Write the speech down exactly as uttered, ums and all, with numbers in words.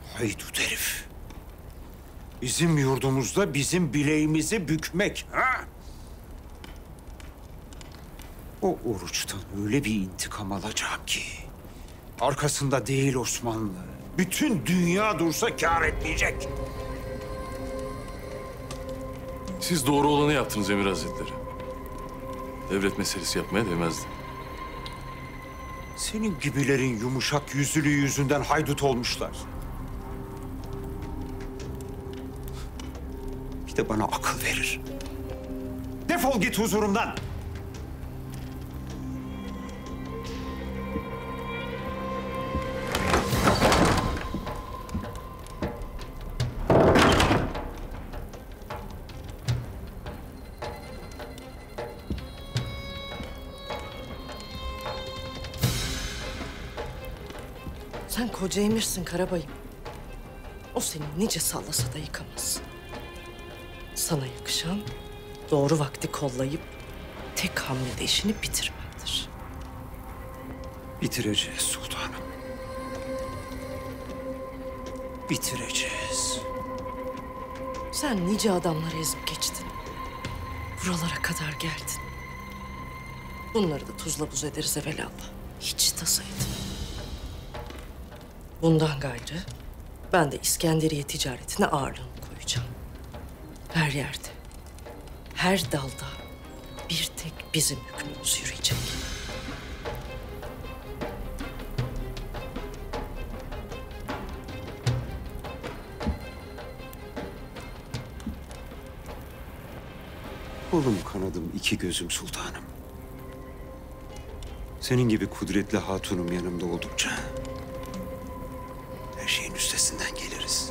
Haydut herif. Bizim yurdumuzda bizim bileğimizi bükmek, ha? O oruçtan öyle bir intikam alacağım ki... arkasında değil Osmanlı, bütün dünya dursa kâr etmeyecek. Siz doğru olanı yaptınız Emir Hazretleri. Devlet meselesi yapmaya değmezdi. Senin gibilerin yumuşak yüzlülüğü yüzünden haydut olmuşlar. Bir de bana akıl verir. Defol git huzurumdan. Sen koca emirsin Karabayım. O seni nice sallasa da yıkamaz. Sana yakışan doğru vakti kollayıp tek hamlede işini bitirmendir. Bitireceğiz sultanım. Bitireceğiz. Sen nice adamları ezip geçtin. Buralara kadar geldin. Bunları da tuzla buz ederiz evelallah. Hiç tasa etme. Bundan gayrı ben de İskenderiye ticaretine ağırlığımı koyacağım. Her yerde, her dalda bir tek bizim hükmümüz yürüyecek. Kolum kanadım iki gözüm sultanım. Senin gibi kudretli hatunum yanımda oldukça... her şeyin üstesinden geliriz.